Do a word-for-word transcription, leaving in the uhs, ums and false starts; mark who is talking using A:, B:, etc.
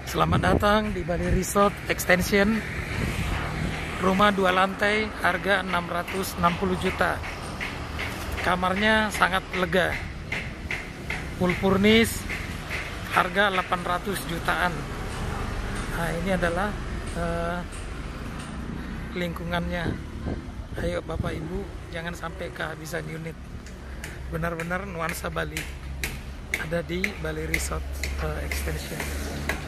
A: Selamat datang di Bali Resort Extension. Rumah dua lantai, harga enam ratus enam puluh juta. Kamarnya sangat lega. Full furnish, harga delapan ratus jutaan. Nah, ini adalah uh, lingkungannya. Ayo Bapak Ibu, jangan sampai kehabisan unit. Benar-benar nuansa Bali ada di Bali Resort uh, Extension.